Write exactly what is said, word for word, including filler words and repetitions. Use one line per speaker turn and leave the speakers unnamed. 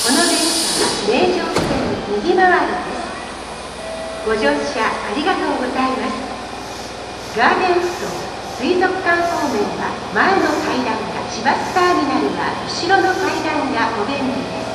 この電車は名城線右回りです。ご乗車ありがとうございます。ガーデンスト水族館方面は前の階段が、千葉ターミナルは後ろの階段がお便利です。